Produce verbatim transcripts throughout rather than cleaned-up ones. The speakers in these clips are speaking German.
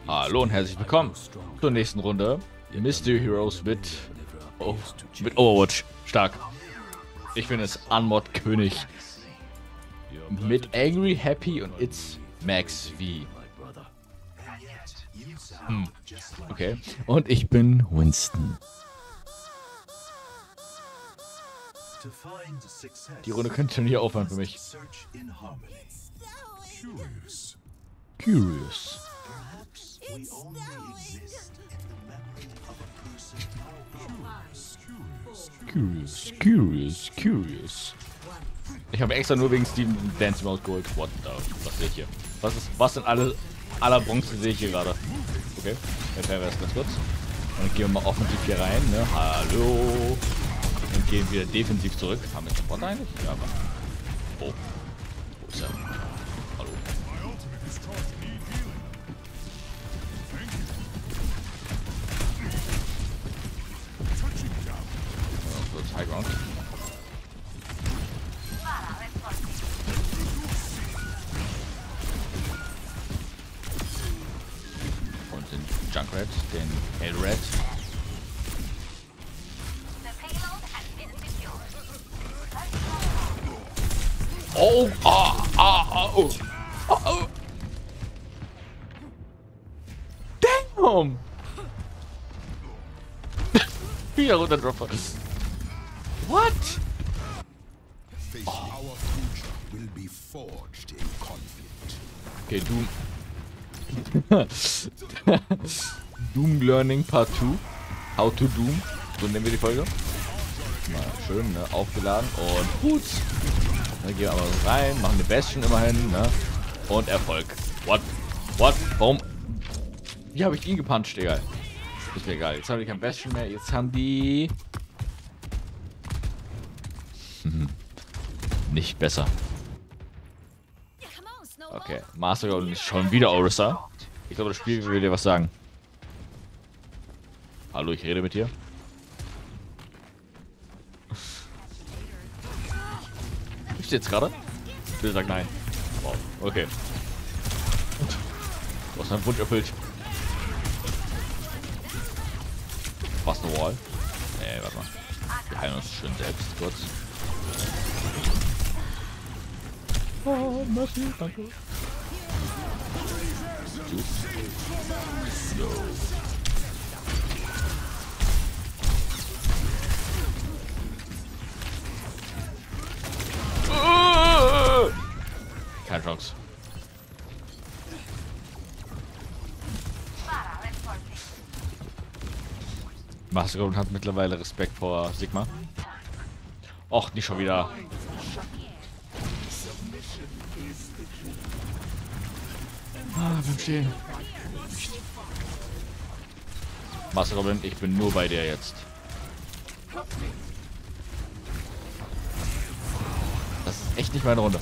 Hallo und herzlich willkommen zur nächsten Runde. Mystery Heroes mit, oh, mit Overwatch. Stark. Ich bin es Unmod König. Mit Angry, Happy und It's Max V. Hm. Okay. Und ich bin Winston. Die Runde könnte schon hier aufhören für mich. Curious. Curious, curious, curious. Ich habe extra nur wegen Steven Dance Mode geholt. What the? Was sehe ich hier? Was ist, was sind alle, aller Bronze sehe ich hier gerade? Okay, jetzt wäre es ganz kurz. Und dann gehen wir mal offensiv hier rein, ne? Hallo. Und gehen wieder defensiv zurück. Haben wir Support eigentlich? Ja, aber. Oh. Wo ist er? Hallo. Ja, kurz High Ground. Und den Junkrat, den Hellrat. Oh, ah, ah, oh, oh, oh. Damn! Wieder runterdropper. What? Oh. Okay, Doom. Doom Learning Part zwei. How to Doom. So nennen wir die Folge. Mal schön, ne? Aufgeladen und gut. Dann gehen wir aber so rein, machen eine Bastion immerhin, ne? Und Erfolg. What? What? Warum? Wie habe ich ihn gepuncht, egal. Ist mir egal. Jetzt haben die kein Bastion mehr. Jetzt haben die... Hm. Nicht besser. Okay, Master Golden ist schon wieder Orisa. Ich glaube, das Spiel will dir was sagen. Hallo, ich rede mit dir. Bist du jetzt gerade? Bitte sag nein. Wow, okay. Du hast deinen Wunsch erfüllt. Was eine Wall? Nee, warte mal. Wir heilen uns schön selbst, kurz. Oh, merci, danke. So. Keine Chance. Master hat mittlerweile Respekt vor Sigma. Och, nicht schon wieder. Ah, beim Stehen. Master Goblin, ich bin nur bei dir jetzt. Das ist echt nicht meine Runde.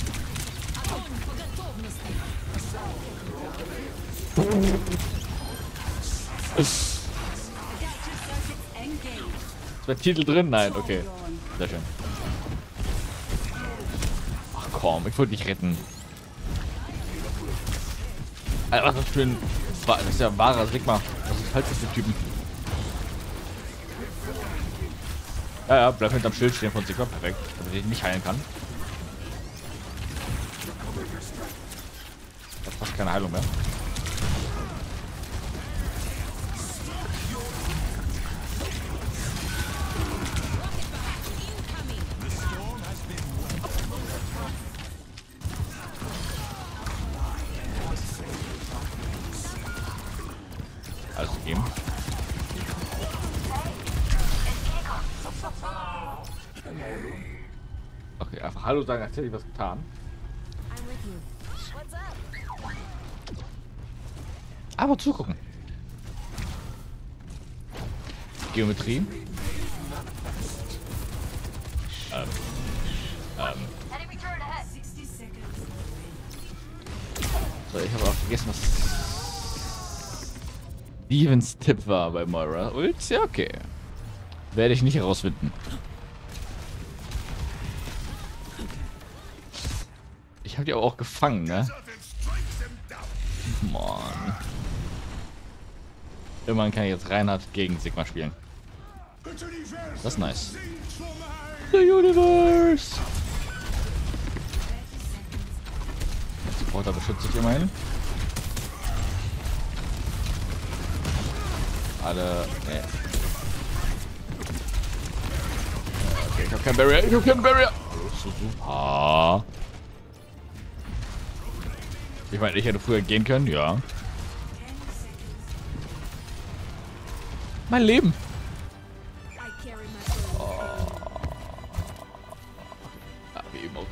Ist der Titel drin? Nein, okay. Sehr schön. Ach komm, ich wollte dich retten. Alter, was ist das für ein... Das ist ja ein wahrer Sigma. Was ist halt für Typen? Ja, ja, bleib hinterm Schild stehen von Sigma. Perfekt. Damit ich nicht heilen kann. Das fast keine Heilung mehr. Alles gegeben. Okay, einfach Hallo sagen, als hätte ich was getan. Aber zugucken. Geometrie. Ähm. Ähm. So, ich habe auch vergessen, was Stevens Tipp war bei Moira. Und ja, okay. Werde ich nicht herausfinden. Ich habe die aber auch gefangen, ne? Mann. Immerhin kann ich jetzt Reinhardt gegen Sigma spielen. Das ist nice. The Universe! Der Supporter beschützt sich immerhin. Alle. Nee. Okay, ich hab kein Barrier. Ich hab kein Barrier. So super. Ich meine, ich hätte früher gehen können, ja. Mein Leben. Oh. Ja, wie immer.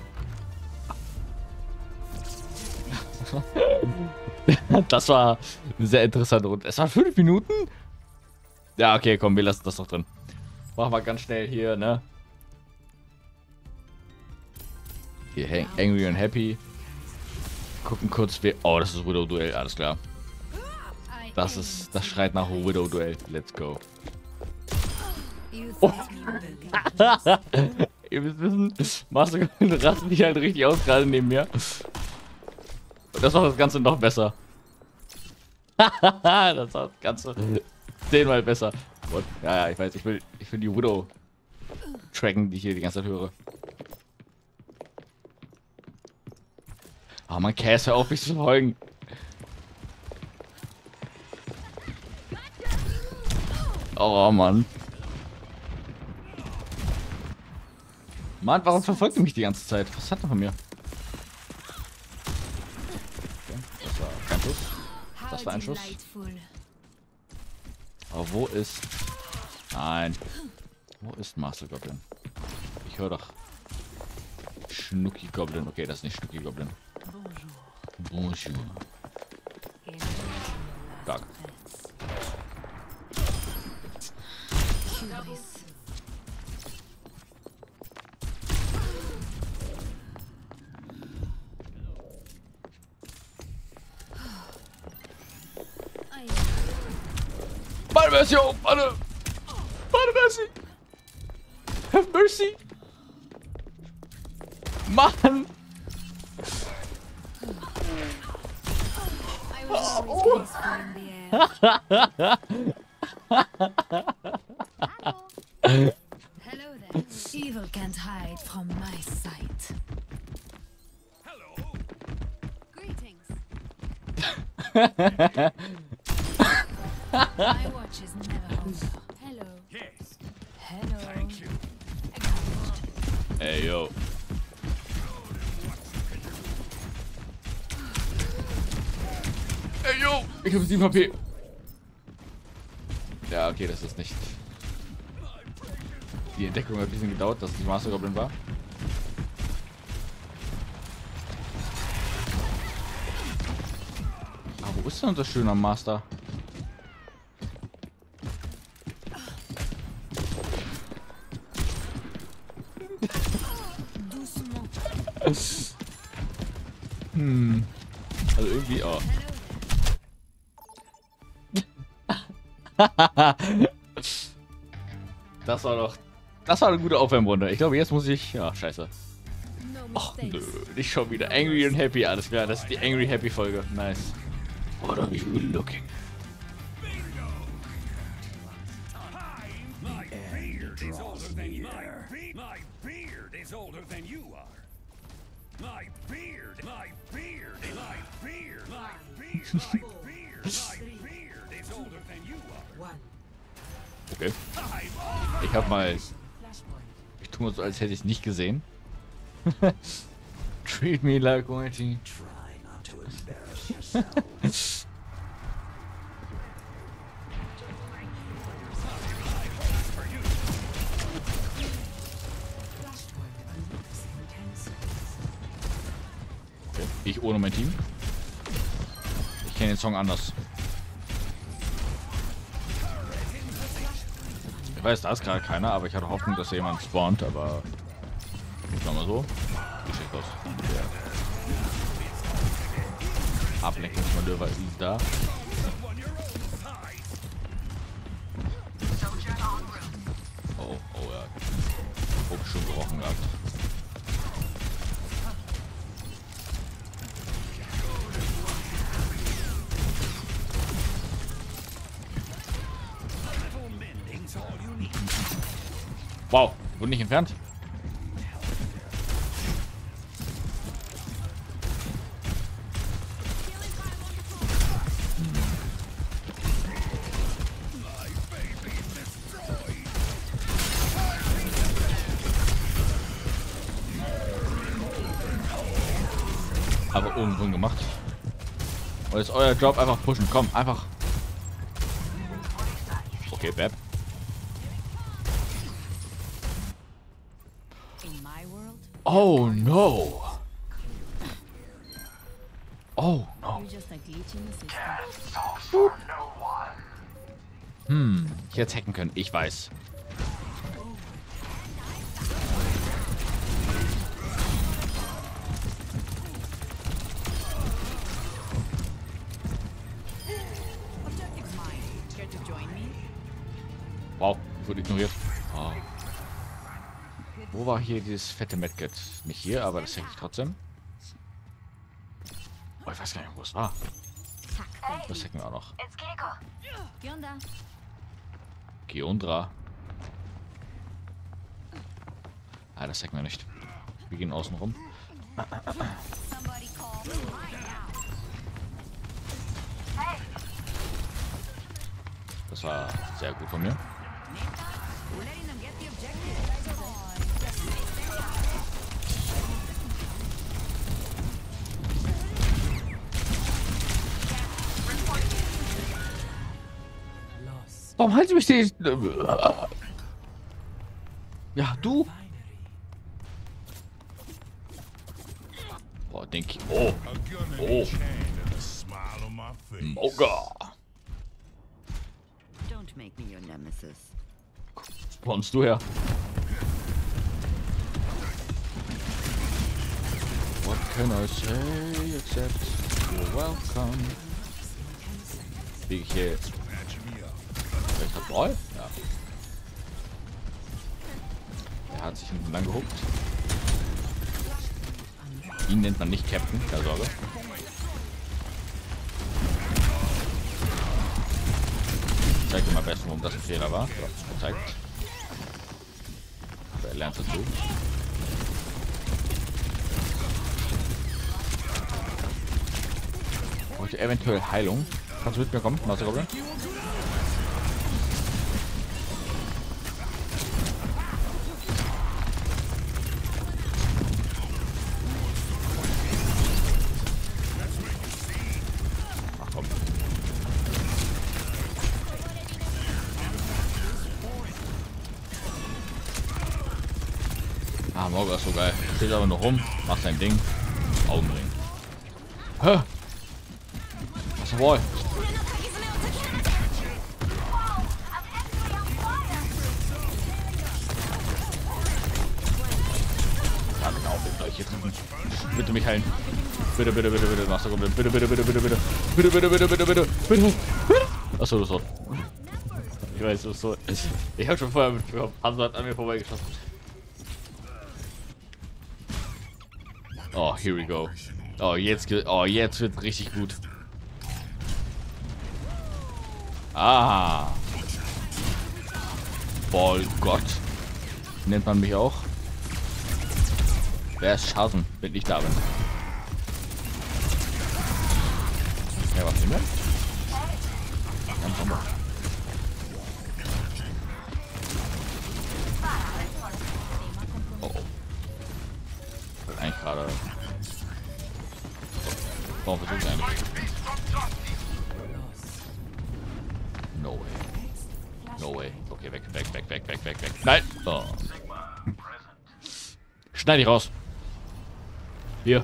Das war sehr interessant und es waren fünf Minuten. Ja, okay, komm, wir lassen das noch drin. Machen wir ganz schnell hier, ne? Hier, Angry and Happy. Gucken kurz, wer. Oh, das ist Widow Duell, alles klar. Das ist, das schreit nach Widow Duell. Let's go. Oh. Ihr müsst wissen, Master rastet mich halt richtig aus, gerade neben mir. Und das macht das Ganze noch besser. Das macht das Ganze zehnmal besser. What? Ja, ja, ich weiß, ich will, ich will die Widow tracken, die ich hier die ganze Zeit höre. Ah, man, Cass, hör auf mich zu folgen. Oh, Mann. Mann, warum verfolgt ihr mich die ganze Zeit? Was hat er von mir? Okay, das war kein Schuss. Das war ein Schuss. Aber wo ist... Nein. Wo ist Master Goblin? Ich höre doch... Schnucki Goblin. Okay, das ist nicht Schnucki Goblin. Bonjour. Stark. Meine Version, meine, meine Mercy. Have mercy. Mann. Oh. Hello there. Evil can't hide from my sight. Hello. Greetings. My watch is never over. Hello. Yes. Hello. Thank you. Hey, yo. Hey, yo. Ich habe sieben H P. Ja, okay, das ist nicht... Die Entdeckung hat ein bisschen gedauert, dass es die Master Goblin war. Aber wo ist denn unser schöner Master? Hm. Also irgendwie, oh. Das war doch... Das war eine gute Aufwärmrunde. Ich glaube, jetzt muss ich... Ja, scheiße. Och, nö. Nicht schon wieder. Angry and Happy. Alles klar, das ist die Angry Happy Folge. Nice. What are you looking? My beard is older than you are. My beard is older than you are. My beard, my beard, my beard, my beard, my beard, my beard is older than you are. Okay. Ich hab mal... Ich tue mal so, als hätte ich es nicht gesehen. Treat me like Whitey. Try not to embarrass yourself. Okay. Ich ohne mein Team. Ich kenne den Song anders. Ich weiß, da ist gerade keiner, aber ich hatte Hoffnung, dass jemand spawnt, aber ich sag mal so. Geschickt aus. Ja. Ablenkungsmanöver ist da. Oh, oh ja. Hab schon gebrochen gehabt. Wow, wurde nicht entfernt. Aber irgendwo gemacht. Und jetzt euer Job einfach pushen. Komm, einfach. Okay, Bab. In my world, Oh no. Oh no. you're just a glitch in the system. Hm, ich hätte es hacken können. Ich weiß. Objective's mine. Care to join me? Wow, ich wurde ignoriert. Oh. Wo war hier dieses fette Medkit? Nicht hier, aber das hack ich trotzdem. Oh, ich weiß gar nicht, wo es war. Das hacken wir auch noch. ¿Qué onda? Geondra. Ah, das hacken wir nicht. Wir gehen außen rum. Somebody call me right now. Das war sehr gut von mir. We're letting them get the objective. Warum halten mich die... Ja, du. Oh, denk ich. Oh. Oh. Moga. Don't make me your nemesis. Wo kommst du her? What can I say except you're welcome? Liege ich hier jetzt? Welcher Ball? Ja. Er hat sich hinten lang gehuckt. Ihn nennt man nicht Captain, keine Sorge. Ich zeig dir mal besten, warum das ein Fehler war. So, gezeigt. Aber er lernt dazu. Heute eventuell Heilung. Kannst du mit mir kommen, Master Goblin? Ach komm. Ah, Morga ist so geil. Steht aber noch rum, macht sein Ding. Augenring. Hä? Was ist wohl? Ja, genau, bitte euch hier drüben. Bitte mich heilen. Bitte, bitte, bitte, bitte, Master Goblin. Bitte, bitte, bitte, bitte, bitte. Bitte, bitte, bitte, bitte, bitte, bitte. Achso, das war. Ich weiß, das ist so. Ich hab schon vorher mitbekommen. Hansa hat an mir vorbeigeschossen. Oh, here we go. Oh, jetzt geht. Oh, jetzt wird richtig gut. Ah. Ball Gott. Nennt man mich auch. Wer ist Schaden, wenn ich da bin? Ja, was nehmen wir? Ganz normal. Oh, oh. Ich will eigentlich gerade. Warum versuche ich eigentlich? No way. No way. Okay, weg, weg, weg, weg, weg, weg, weg. Nein! Oh. Schneid dich raus. Hier.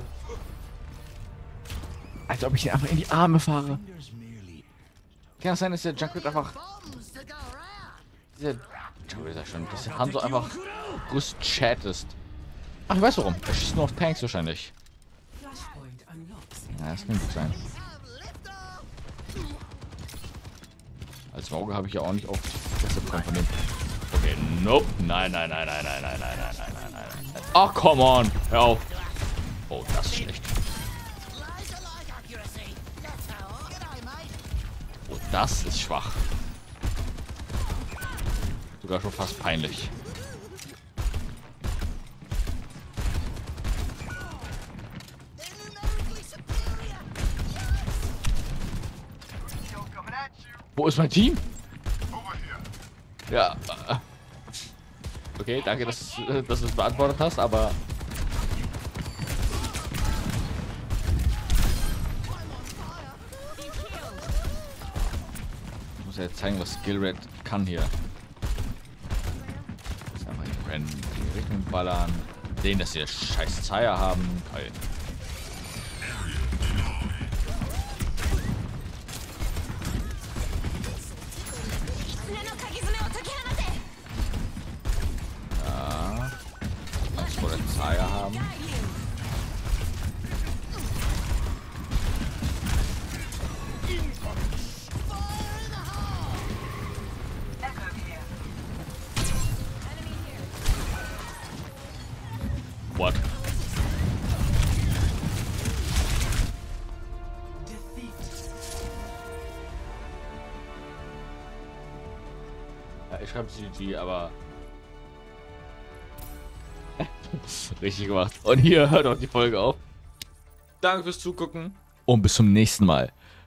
Als ob ich ihn einfach in die Arme fahre. Kann das sein, dass der Junkrat einfach... Dieser Junkrat ist ja schon... Dass der Hanzo einfach größt Chat ist. Ach, ich weiß warum. Er schießt nur auf Tanks wahrscheinlich. Ja, das kann gut sein. Als Auge habe ich ja auch nicht oft das bekommen von dem. Okay, nope. Nein, nein, nein, nein, nein, nein, nein, nein, nein, nein, nein, nein. Ach, come on. Hör auf. Oh, das ist schlecht. Oh, das ist schwach. Sogar schon fast peinlich. Wo ist mein Team? Ja. äh, Okay, danke, dass, äh, dass du es beantwortet hast, aber... Ich muss ja jetzt zeigen, was Skill Red kann hier. Jetzt einfach hier rennen, in die Richtung ballern. Sehen, dass sie scheiß Zeier haben. Geil. Ja. Was vor der Zeier haben. What? Ja, ich schreibe G G, aber... Richtig gemacht. Und hier hört auch die Folge auf. Danke fürs Zugucken und bis zum nächsten Mal.